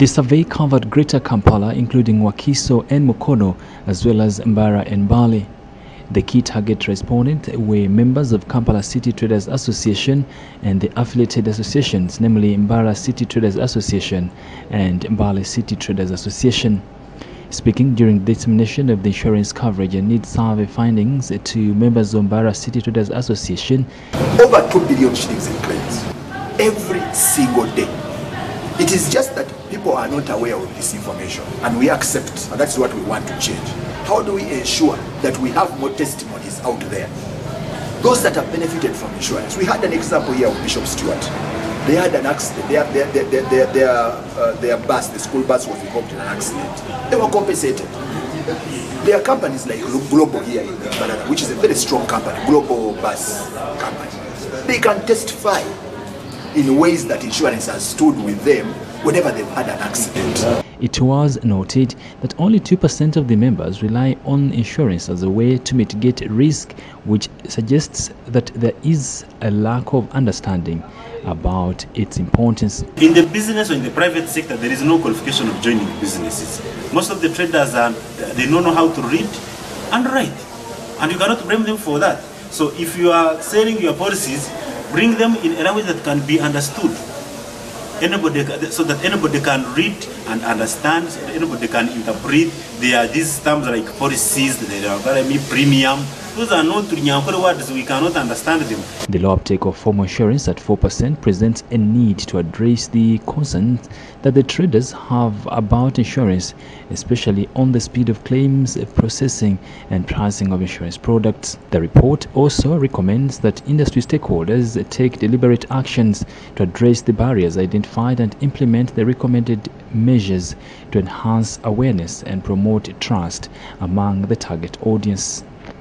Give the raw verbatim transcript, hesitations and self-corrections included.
The survey covered Greater Kampala, including Wakiso and Mukono, as well as Mbara and Mbale. The key target respondents were members of Kampala City Traders Association and the affiliated associations, namely Mbara City Traders Association and Mbale City Traders Association. Speaking during the determination of the insurance coverage and need survey findings to members of Mbara City Traders Association, over two billion shillings in claims every single day. It is just that people are not aware of this information, and we accept, and that's what we want to change. How do we ensure that we have more testimonies out there? Those that have benefited from insurance. We had an example here of Bishop Stewart. They had an accident. Their, their, their, their, their, their, uh, their bus, the school bus, was involved in an accident. They were compensated. There are companies like Global here in Banana, which is a very strong company, Global Bus Company. They can testify in ways that insurance has stood with them whenever they've had an accident. It was noted that only two percent of the members rely on insurance as a way to mitigate risk, which suggests that there is a lack of understanding about its importance. In the business or in the private sector, there is no qualification of joining businesses. Most of the traders, are, they don't know how to read and write, and you cannot blame them for that. So if you are selling your policies, bring them in a language that can be understood. Anybody, so that anybody can read and understand, so that anybody can interpret. There are these terms like policies, there are premium. Those are not words, we cannot understand them. The low uptake of formal insurance at four percent presents a need to address the concerns that the traders have about insurance, especially on the speed of claims processing and pricing of insurance products. The report also recommends that industry stakeholders take deliberate actions to address the barriers identified and implement the recommended measures to enhance awareness and promote trust among the target audience.